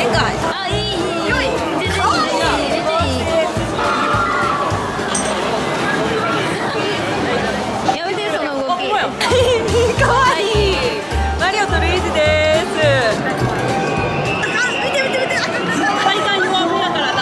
か。 あ、いいいい。 よい。 全然いい。全然いい。やめてその動き。 かわいい。マリオとルイージです。見て見て見て。体幹弱めだからな。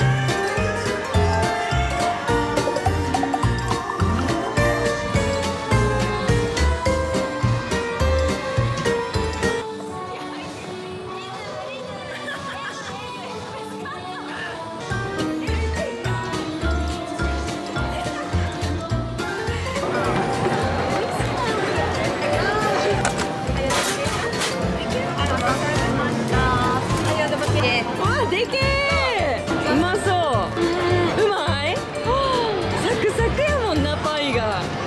わあ、でけえ。うまそう。うまい。サクサクやもんな、パイが。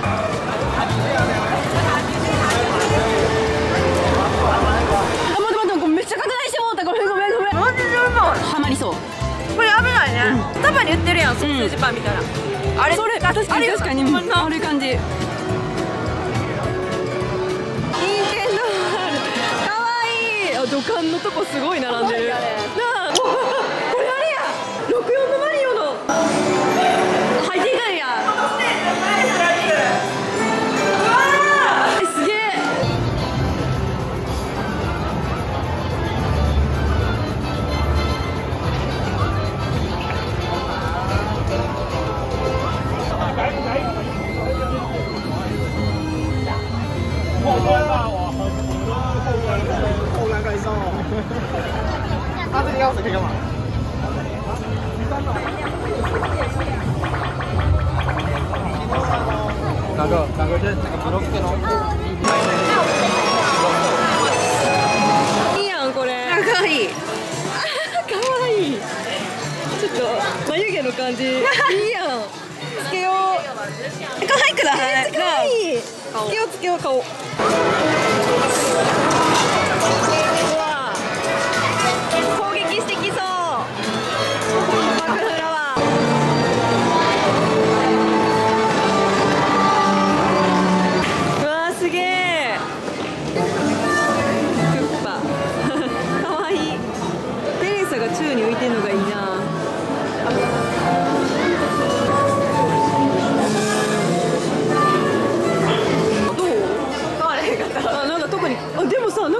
あ、待って待って、これめっちゃ拡大してもうた。ごめんごめんごめん。 マジでうまい。 ハマりそう。 これ危ないね。たまに売ってるやん、ソーセージパンみたいな。あれ、 それ確かに確かに、あれ感じ。土管のとこすごい並んでる。なあ、これあれや。64のマリオの入っていたんや。すげえ。 他这个钥匙可以干嘛？哪个？哪个？就是那个ブロックの。 いいやんこれ。 かわいい。 かわいい。ちょっと眉毛の感じ。いいやん。つけよう。 可愛くない？ かわいい。つけようつけよう顔。な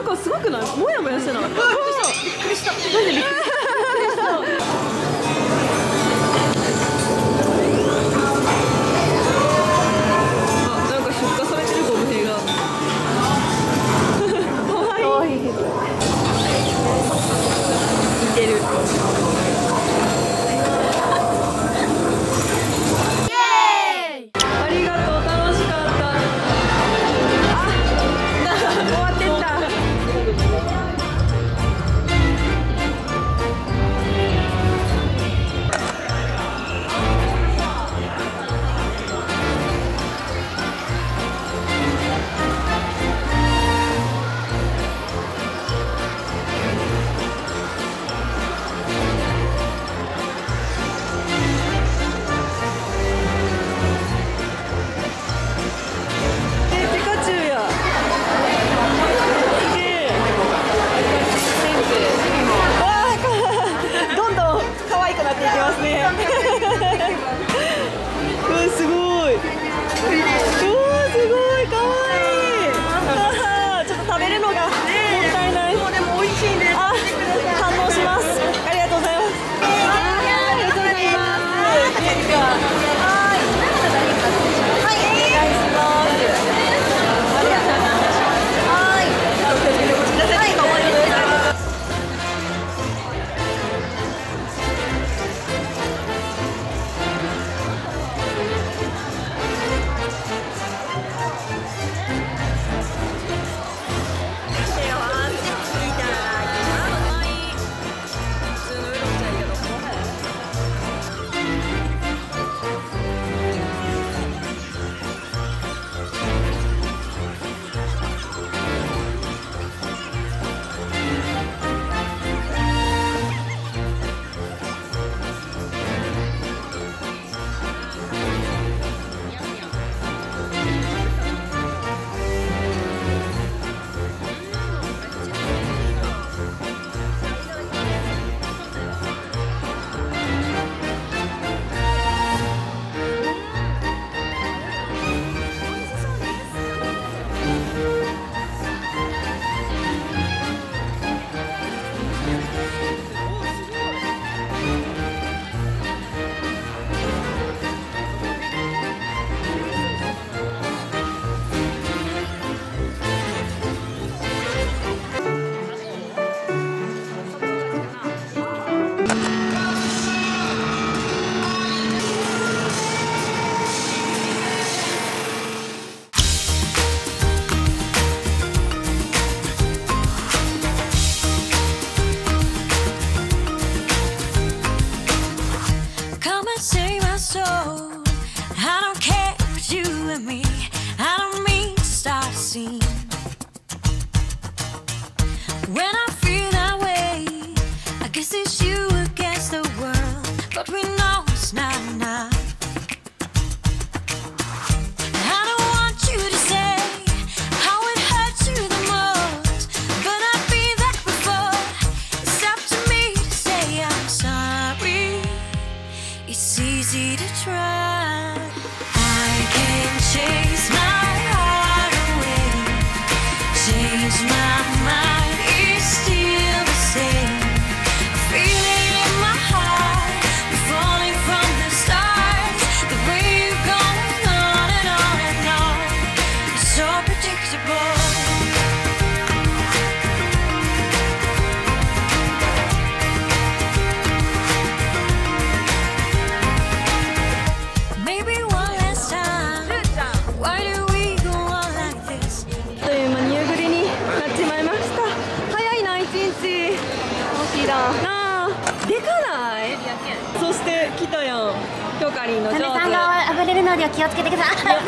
人やん。キョカリンの上手。 さんが暴れるのでは気をつけてください。 いただ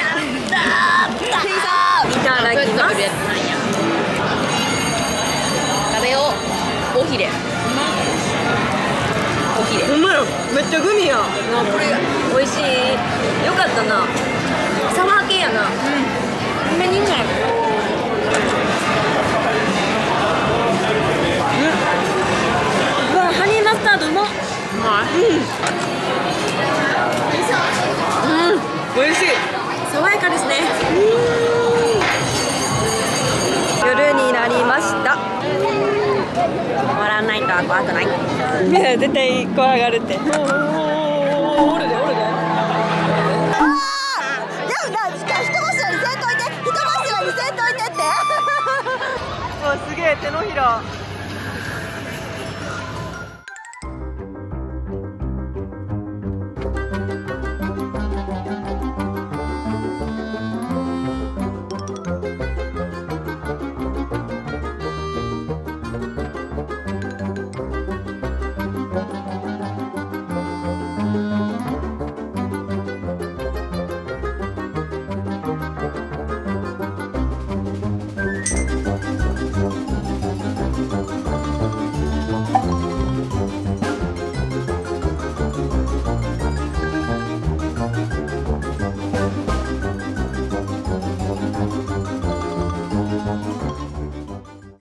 きます。 食べよう。おひれ。おひれ。 ほんまや、めっちゃグミや。 これ美味しい。よかったな。サワー系やな。めにうまい。うわ、ハニーマスタードうまっ。 美味しい。 爽やかですね。 夜になりました。 笑わないとは怖くない。 いや、絶対怖がるって。おるで、おるで。すげえ、手のひら。